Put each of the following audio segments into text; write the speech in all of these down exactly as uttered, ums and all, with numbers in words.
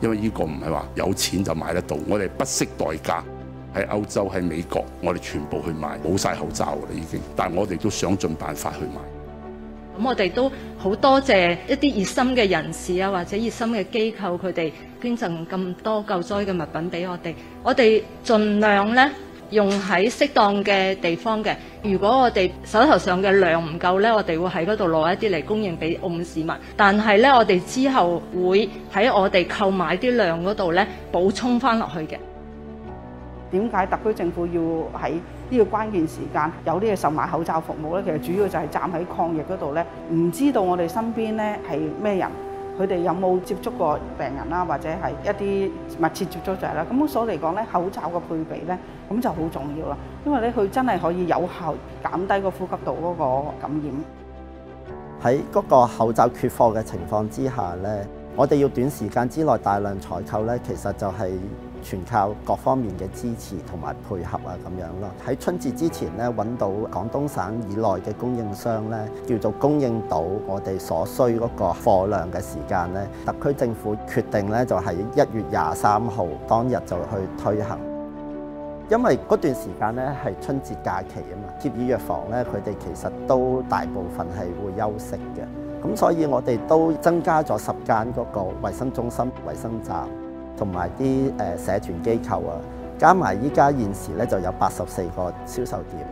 因為呢個唔係話有錢就買得到，我哋不惜代價喺歐洲喺美國，我哋全部去買，冇晒口罩啦已經，但係我哋都想盡辦法去買。 咁我哋都好多謝一啲熱心嘅人士啊，或者熱心嘅機構，佢哋捐贈咁多救災嘅物品俾我哋，我哋盡量咧用喺適當嘅地方嘅。如果我哋手頭上嘅量唔夠咧，我哋會喺嗰度攞一啲嚟供應俾澳門市民。但係咧，我哋之後會喺我哋購買啲量嗰度咧補充翻落去嘅。 點解特區政府要喺呢個關鍵時間有呢個售賣口罩服務咧？其實主要就係站喺抗疫嗰度咧，唔知道我哋身邊咧係咩人，佢哋有冇接觸過病人啦，或者係一啲密切接觸者啦。咁所以嚟講咧，口罩嘅配備咧，咁就好重要啦。因為咧，佢真係可以有效減低個呼吸道嗰個感染。 喺嗰個口罩缺貨嘅情況之下咧，我哋要短時間之內大量採購咧，其實就係全靠各方面嘅支持同埋配合啊，咁樣咯。喺春節之前咧，揾到廣東省以內嘅供應商咧，叫做供應到我哋所需嗰個貨量嘅時間咧，特區政府決定咧就係一月廿三號當日就去推行。因為嗰段時間咧係春節假期啊嘛，協議藥房咧佢哋其實都大部分係會休息嘅，咁所以我哋都增加咗十間嗰個衛生中心、衛生站。同埋啲誒社團機構啊，加埋依家現時咧就有八十四個銷售點。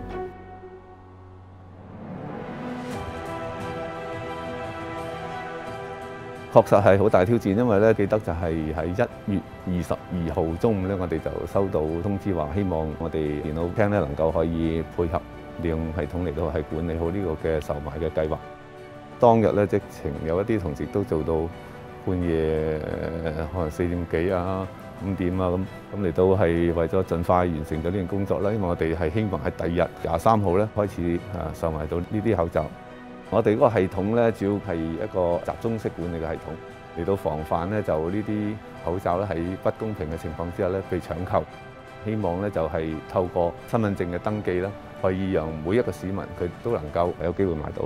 確實係好大挑戰，因為咧記得就係喺一月二十二號中午咧，我哋就收到通知話，希望我哋電腦廳咧能夠可以配合利用系統嚟到係管理好呢個嘅售賣嘅計劃。當日咧直情有一啲同事都做到半夜可能四點幾啊、五點啊咁，咁嚟到係為咗盡快完成咗呢件工作啦。因為我哋係希望喺第二日廿三號咧開始啊售賣到呢啲口罩。我哋嗰個系統咧主要係一個集中式管理嘅系統，嚟到防範咧就呢啲口罩咧喺不公平嘅情況之下咧被搶購。希望咧就係透過身份證嘅登記啦，可以讓每一個市民佢都能夠有機會買到。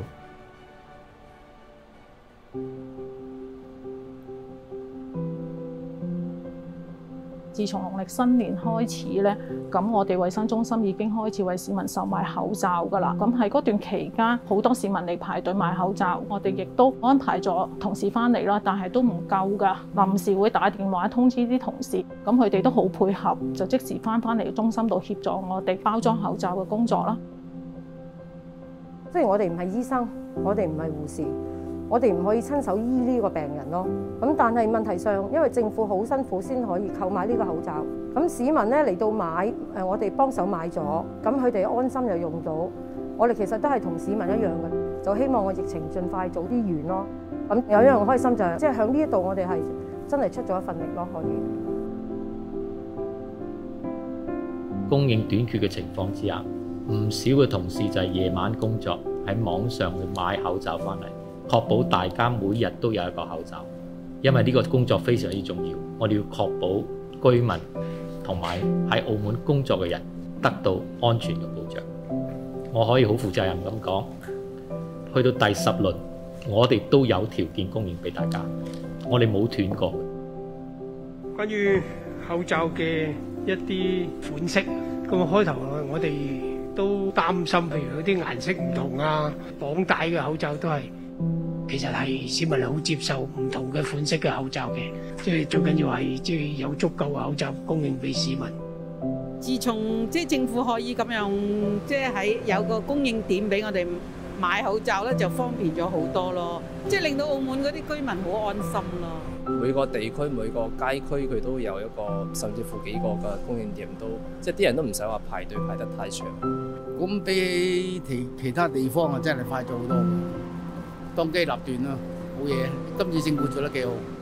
自從農曆新年開始咧，咁我哋衛生中心已經開始為市民售賣口罩㗎啦。咁喺嗰段期間，好多市民嚟排隊買口罩，我哋亦都安排咗同事翻嚟啦，但係都唔夠㗎。臨時會打電話通知啲同事，咁佢哋都好配合，就即時翻返嚟中心度協助我哋包裝口罩嘅工作啦。 雖然我哋唔係醫生，我哋唔係護士。我哋唔可以親手醫呢個病人咯，咁但係問題上，因為政府好辛苦先可以購買呢個口罩，咁市民咧嚟到買，誒我哋幫手買咗，咁佢哋安心又用到，我哋其實都係同市民一樣嘅，就希望個疫情盡快早啲完咯。咁有一樣開心就係，即係喺呢一度我哋係真係出咗一份力咯，可以。 供應短缺嘅情況之下，唔少嘅同事就係夜晚工作喺網上去買口罩翻嚟。確保大家每日都有一個口罩，因為呢個工作非常之重要。我哋要確保居民同埋喺澳門工作嘅人得到安全嘅保障。我可以好負責任咁講，去到第十輪，我哋都有條件供應俾大家，我哋冇斷過。 關於口罩嘅一啲款式，咁開頭我哋都擔心，譬如嗰啲顏色唔同啊，綁帶嘅口罩都係。其實係市民係好接受唔同嘅款式嘅口罩嘅，即係最緊要係即係有足夠嘅口罩供應俾市民。 自從即係政府可以咁樣，即係喺有個供應點俾我哋買口罩咧，就方便咗好多咯，即係令到澳門嗰啲居民好安心咯。 每個地區每個街區佢都有一個甚至乎幾個嘅供應點，都即係啲人都唔使話排隊排得太長。 咁比起其他地方啊，真係快咗好多。當機立斷咯，冇嘢。今次政府做得幾好。